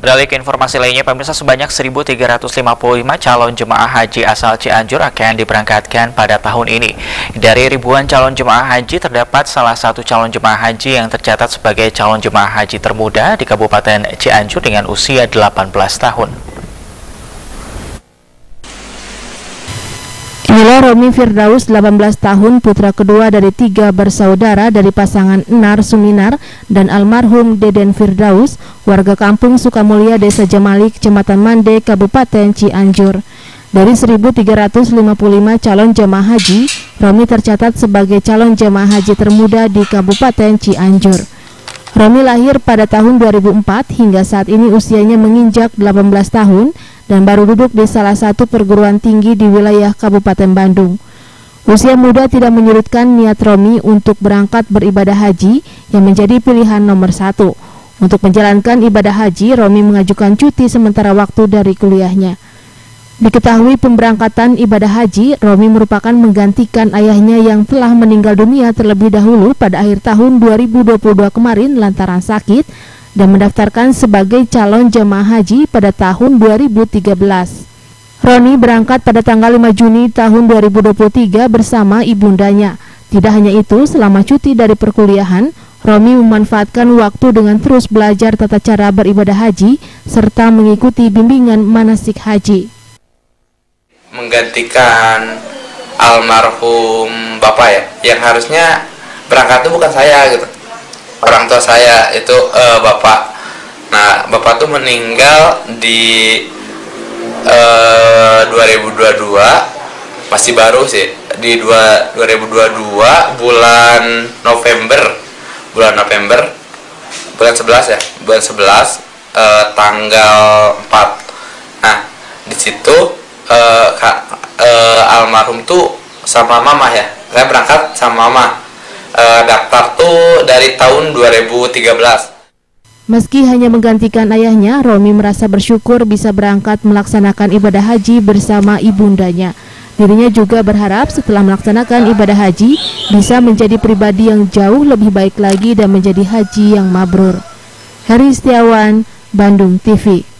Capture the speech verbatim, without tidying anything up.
Beralih ke informasi lainnya, pemirsa, sebanyak seribu tiga ratus lima puluh lima calon jemaah haji asal Cianjur akan diberangkatkan pada tahun ini. Dari ribuan calon jemaah haji, terdapat salah satu calon jemaah haji yang tercatat sebagai calon jemaah haji termuda di Kabupaten Cianjur dengan usia delapan belas tahun. Inilah Romi Firdaus, delapan belas tahun, putra kedua dari tiga bersaudara dari pasangan Enar Suminar dan almarhum Deden Firdaus, warga kampung Sukamulya, Desa Jamali, Kecamatan Mande, Kabupaten Cianjur. Dari seribu tiga ratus lima puluh lima calon jemaah haji, Romi tercatat sebagai calon jemaah haji termuda di Kabupaten Cianjur. Romi lahir pada tahun dua ribu empat, hingga saat ini usianya menginjak delapan belas tahun dan baru duduk di salah satu perguruan tinggi di wilayah Kabupaten Bandung. Usia muda tidak menyurutkan niat Romi untuk berangkat beribadah haji yang menjadi pilihan nomor satu. Untuk menjalankan ibadah haji, Romi mengajukan cuti sementara waktu dari kuliahnya. Diketahui pemberangkatan ibadah haji, Romi merupakan menggantikan ayahnya yang telah meninggal dunia terlebih dahulu pada akhir tahun dua ribu dua puluh dua kemarin lantaran sakit, dan mendaftarkan sebagai calon jemaah haji pada tahun dua ribu tiga belas. Roni berangkat pada tanggal lima Juni tahun dua ribu dua puluh tiga bersama ibundanya. Tidak hanya itu, selama cuti dari perkuliahan, Romi memanfaatkan waktu dengan terus belajar tata cara beribadah haji serta mengikuti bimbingan manasik haji. Menggantikan almarhum bapak ya, yang harusnya berangkat itu bukan saya gitu. Orang tua saya itu uh, bapak. Nah, bapak tuh meninggal di uh, dua ribu dua puluh dua, masih baru sih, di dua ribu dua puluh dua bulan November, bulan November, bulan sebelas ya, bulan sebelas uh, tanggal empat. Nah, di situ uh, kak, uh, almarhum tuh sama mama ya, saya berangkat sama mama. Uh, daftar tuh dari tahun dua ribu tiga belas. Meski hanya menggantikan ayahnya, Romi merasa bersyukur bisa berangkat melaksanakan ibadah haji bersama ibundanya. Dirinya juga berharap setelah melaksanakan ibadah haji bisa menjadi pribadi yang jauh lebih baik lagi dan menjadi haji yang mabrur. Heri Setiawan, Bandung T V.